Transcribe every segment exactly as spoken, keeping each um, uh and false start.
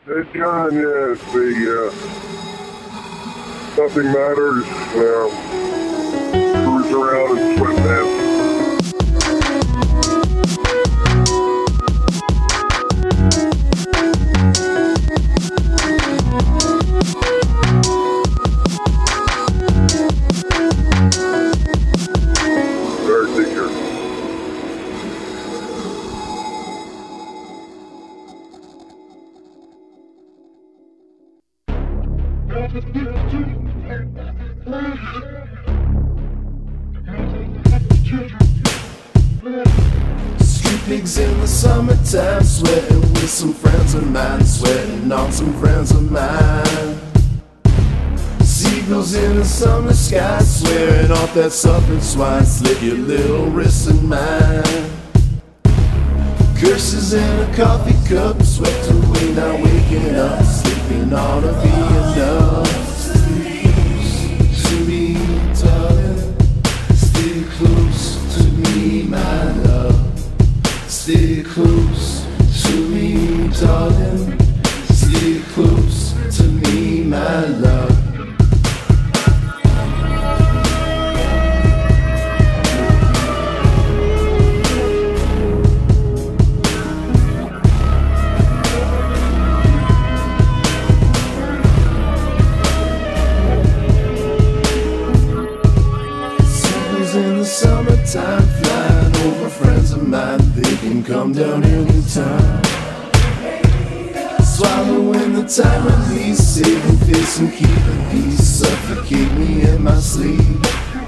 Hey John, yes, the, uh, nothing matters, um, cruise around and sweat that. Street pigs in the summertime, sweating with some friends of mine, sweating on some friends of mine. Seagulls in the summer sky, swearing off that suffering swine, slit your little wrists and mine. Curses in a coffee cup, swept away, now waking up, sleeping on to be enough. To me, darling, stay close to me, my love. Stay close to me, darling. Stay close to me, my love. Summertime, flying over friends of mine, they can come down anytime. Swallowing the time release, saving face and keeping peace, suffocate me in my sleep.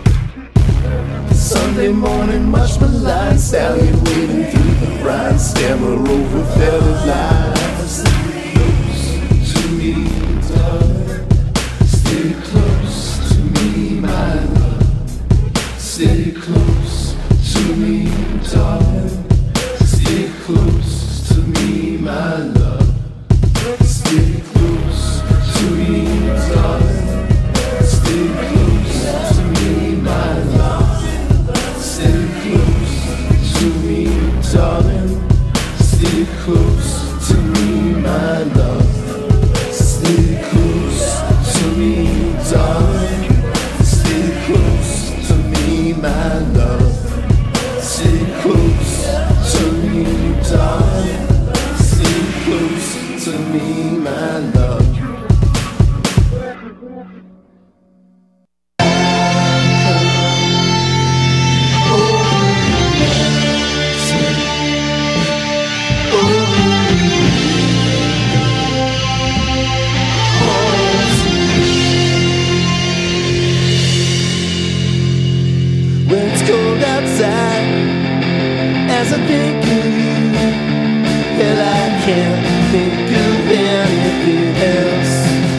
Sunday morning, much maligned, stallion wading through the brine, stammer over fairy lies. Stay close to me, darling. Stay close to me, my love. Stay close to me, darling. Stay close to me, my love. Stay close to me, darling. Stay close to me, my love. Stay close to me, darling. Stay close to me, my love. Stay close to me, darling. Stay close to me, my love. Stay close to me, darling. Stay close to me, my love. When it's cold outside, as I think of you, and I can't think of anything else.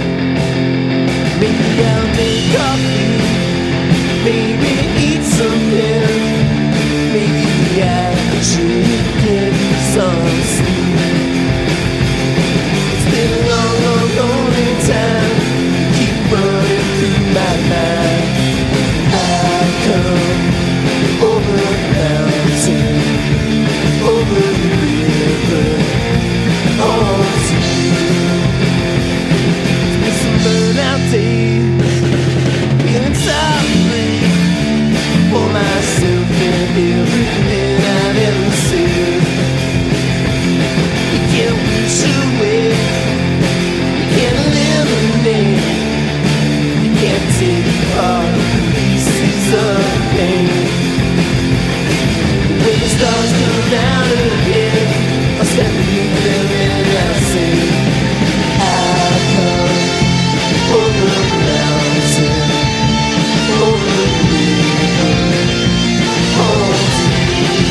Maybe I'll make coffee, maybe eat something, maybe I should get some sleep. It's been a long, long, lonely time, keep running through my mind. I come over the mountain, over the river, home to you. It's been some burnout days, feeling sorry for myself and everything I've ever said. You can't wish away, you can't eliminate, you can't take apart pieces of pain. When the stars come down again, I'll stand beneath them and I'll sing. I'll come over the mountain, over the river, home to you.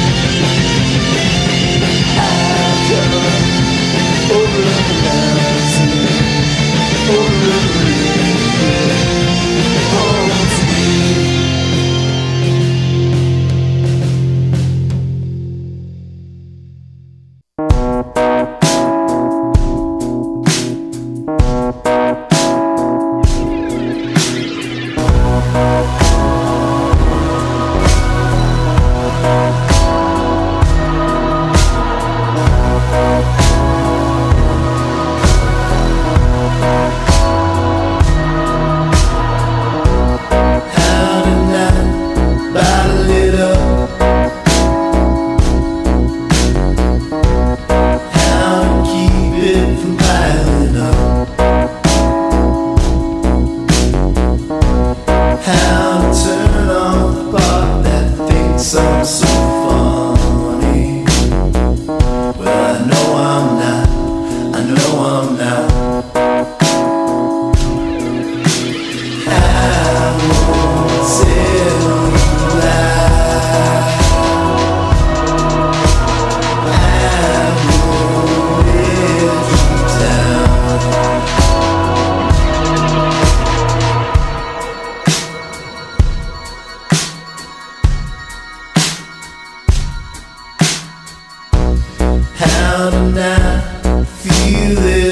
I'll come over the mountain, over the river, home to you.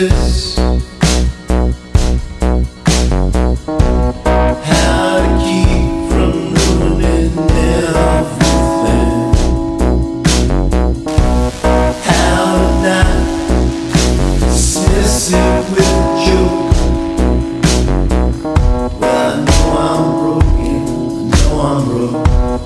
this. How to keep from ruining everything. How to not dismiss it with a joke. Well, I know I'm broken, I know I'm broke.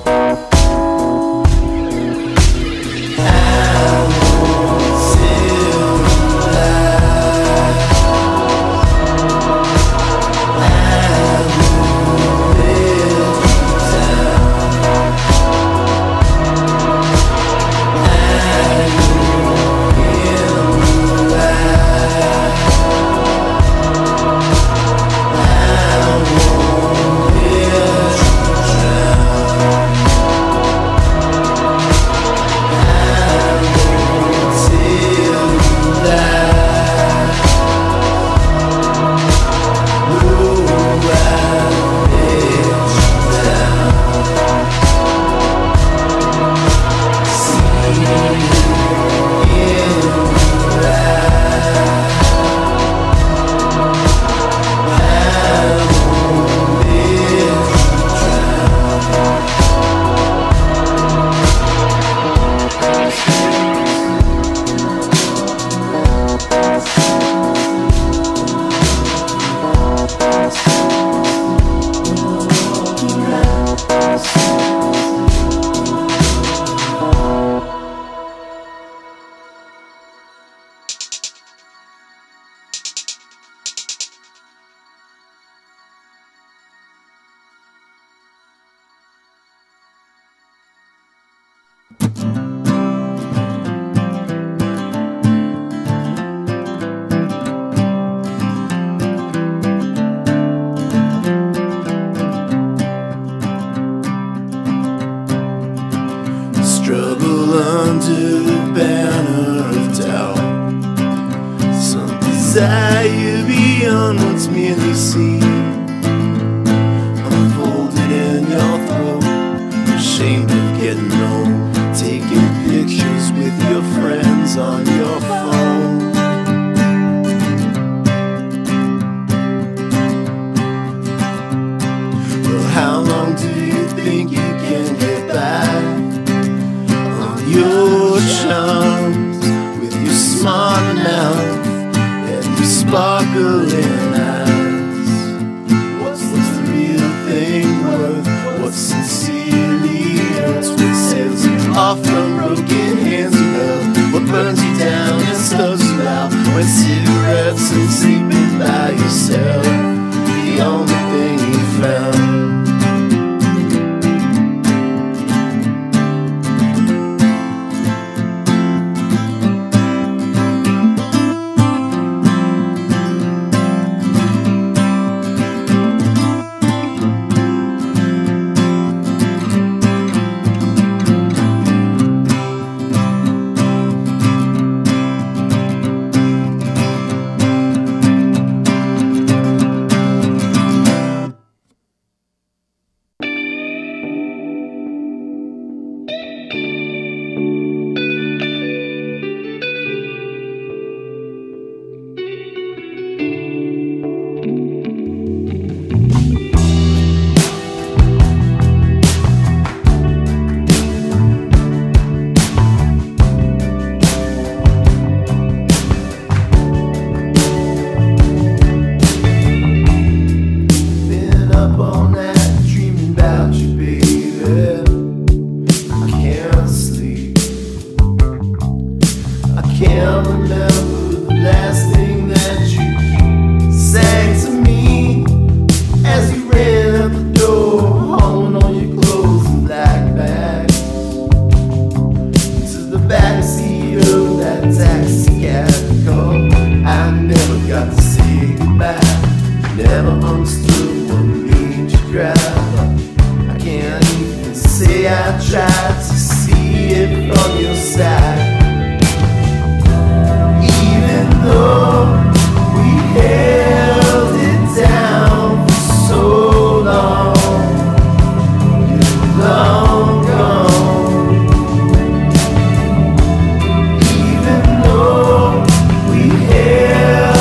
Struggle under the banner of doubt. Some desire beyond what's merely seen, unfolded in your throat. Ashamed of getting old, taking pictures with your friends on your phone. Well, how long do you think you can get by on your charms, with your smart mouth and your sparkling eyes? What's the real thing worth? What's sincerely hurts? What sets you off from broken hands you held? What burns you down and stuffs you out? When cigarettes and sleeping by yourself, the only thing you found. Yeah.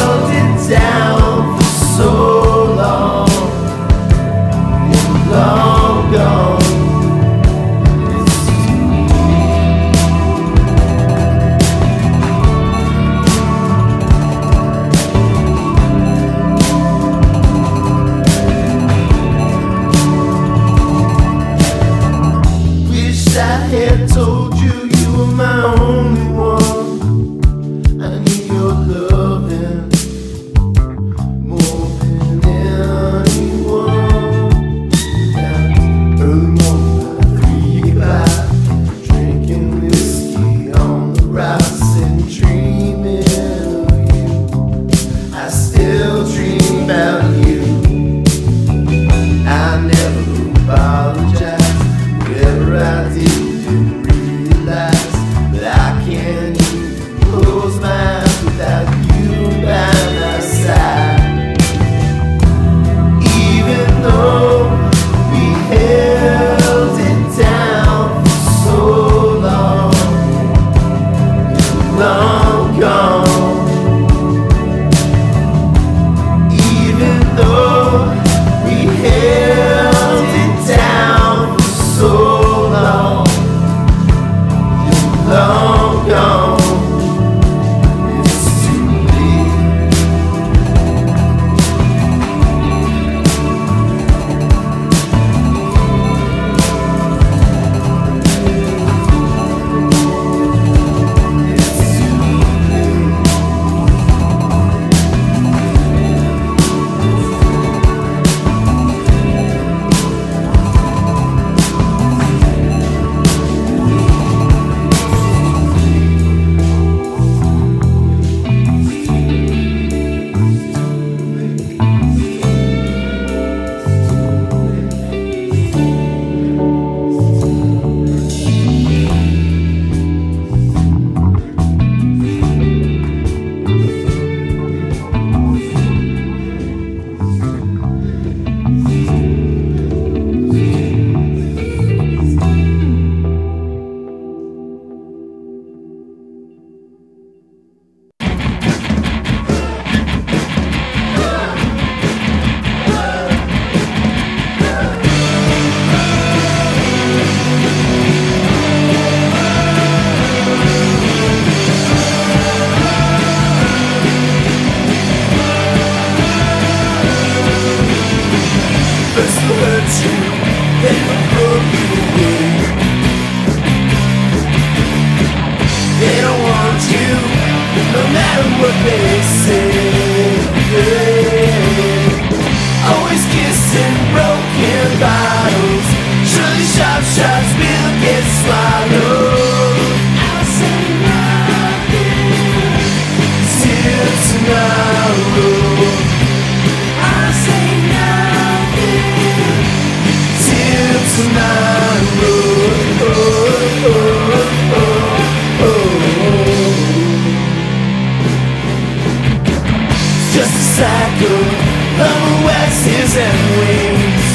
just a cycle of waxes and wings.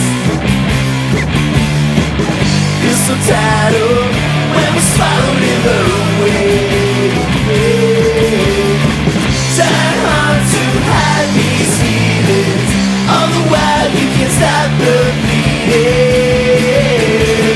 You're so tired when we're swallowed in the wind. Trying hard to hide these feelings, all the while you can't stop the bleeding.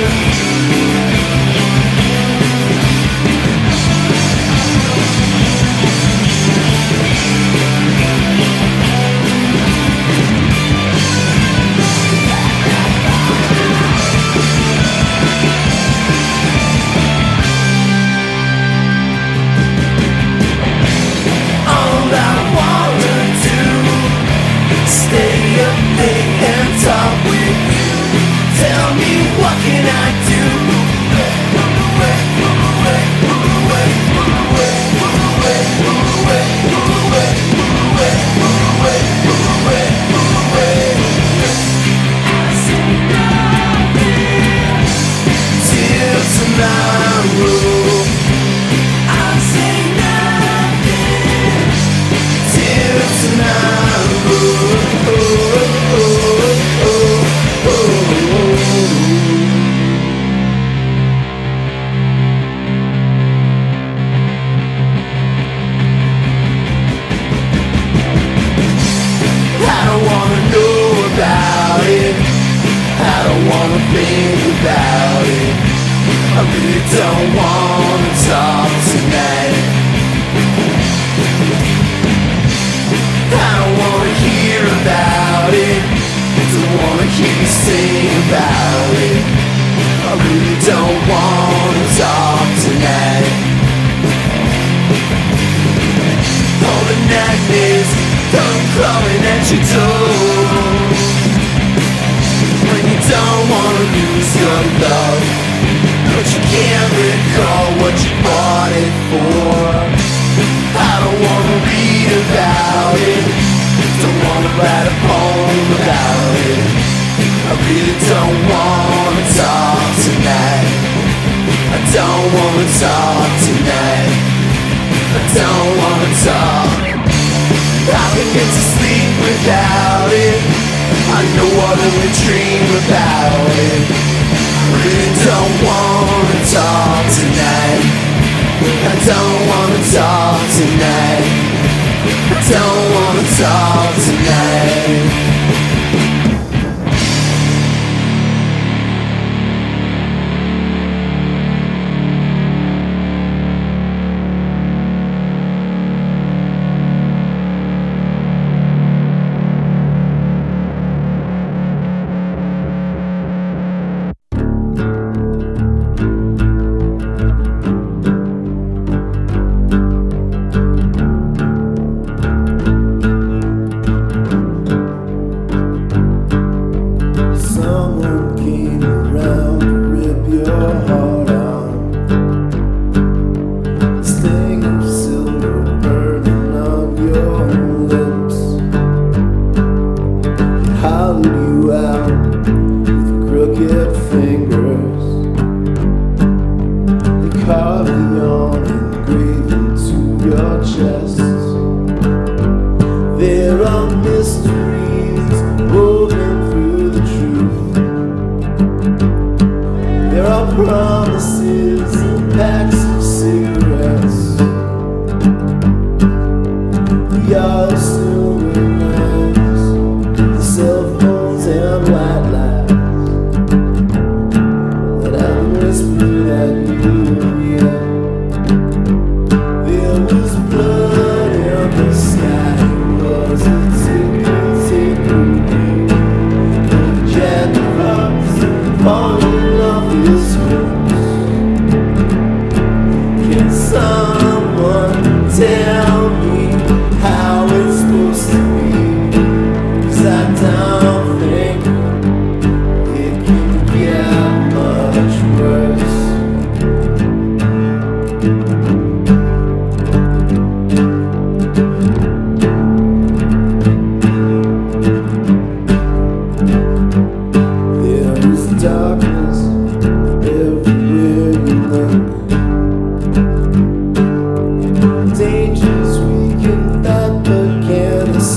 Someone tell me how it's supposed to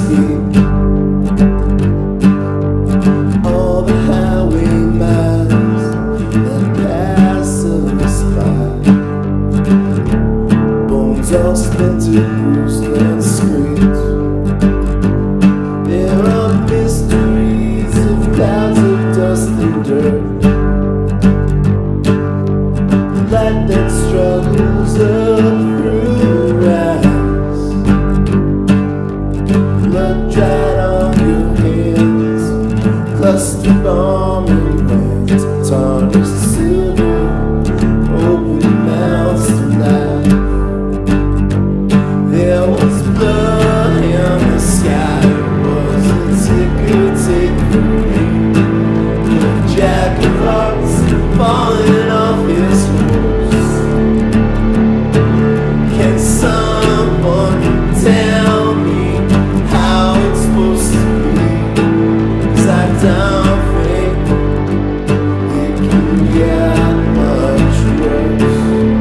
escape. All the highway miles that pass us by, bones all splintered, bruised and scraped. There are mysteries of clouds of dust and dirt, light that struggles up through eyes, blood dried on your hands, cluster bombing hands, tarnished silver, open mouths tonight. There was blood in the sky, it was a ticker tape for me, the jack of hearts falling off his horse. Can someone tell me how it's supposed to be? 'Cause I don't think it can get much worse.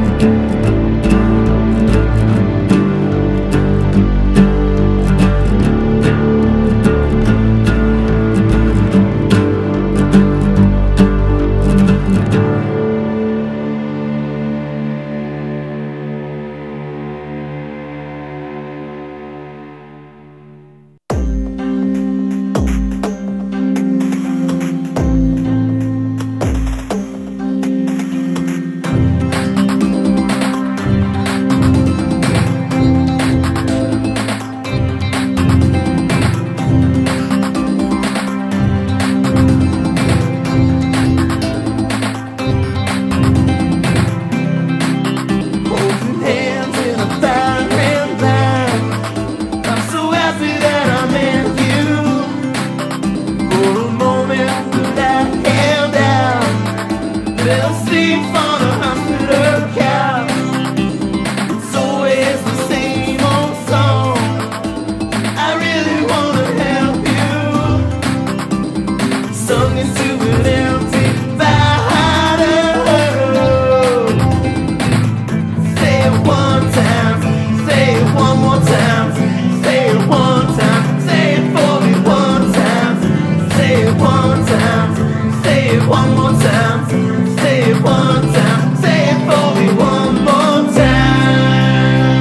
Holding hands in a firing line, I'm so happy that I met you. For a moment that I held out, fell asleep on a hospital couch. It's always the same old song, I really wanna help you. Sung into an empty bottle. Say it one time, say it one more time, say it one time, say it for me one time, say it one time, say it one more time, say it one time, say it for me one more time.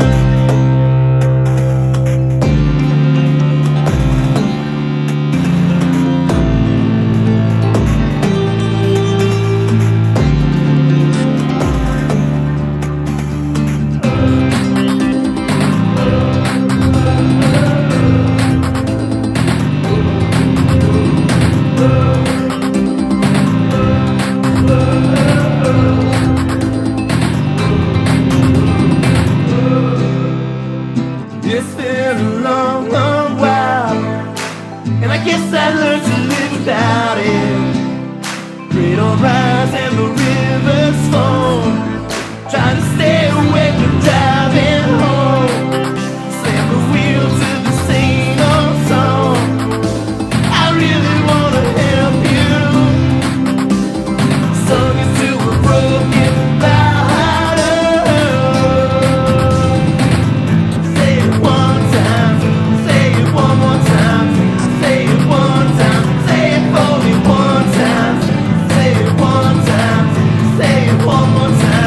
It's been a long, long while, and I guess I learned to live without it. Cradle rise and the rivers fall, trying to stay awake and driving home. Slam the wheel to the same old song, I really wanna help you. Sung into a broken bottle. Say it one time, say it one more time, say it one time, say it for me one time, say it one time, say it one more time.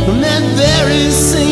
That very same